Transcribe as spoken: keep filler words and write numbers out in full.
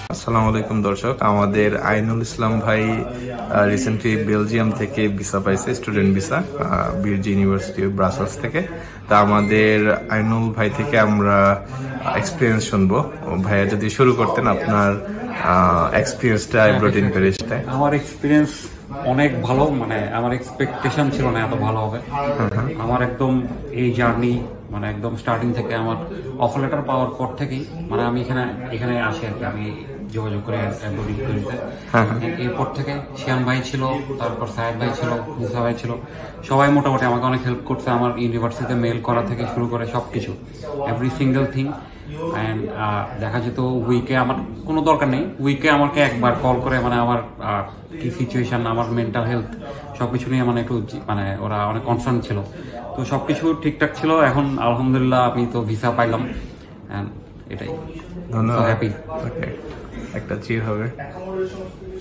আসসালামু আলাইকুম দর্শক, আমাদের আইনুল ইসলাম ভাই রিসেন্টলি বেলজিয়াম থেকে ভিসা পাইছে, student visa, Vrije University Brussels থেকে। তা আমাদের আইনুল ভাই থেকে আমরা এক্সপিরিয়েন্স শুনবো। ভাইয়া যদি শুরু করতেন আপনার এক্সপিরিয়েন্সটা ব্রোটিন প্যারিসটা। আমার এক্সপিরিয়েন্স অনেক ভালো, মানে আমার এক্সপেকটেশন ছিল না এত ভালো হবে। আমার একদম এই জার্নি মানে একদম স্টার্টিং থেকে আমার অফার লেটার পাওয়ার পর থেকেই মানে আমি এখানে এখানে আসি আর কি, আমি যোগাযোগ করে করিতে। এরপর থেকে শিয়াম ভাই ছিল, তারপর সাহেব ভাই ছিল, মুসা ভাই ছিল, সবাই মোটামুটি আমাকে অনেক হেল্প করছে। আমার ইউনিভার্সিটিতে মেল করা থেকে শুরু করে সবকিছু, এভরি সিঙ্গেল থিং। অ্যান্ড দেখা যেত উইকে আমার কোনো দরকার নেই, উইকে আমাকে একবার কল করে মানে আমার কি সিচুয়েশন, আমার মেন্টাল হেলথ সবকিছু নিয়ে মানে একটু মানে ওরা অনেক কনসার্ন ছিল। তো সবকিছু ঠিকঠাক ছিল। এখন আলহামদুলিল্লাহ আমি তো ভিসা পাইলাম, এটাই। ধন্যবাদ। হ্যাপি। একটা চির হবে।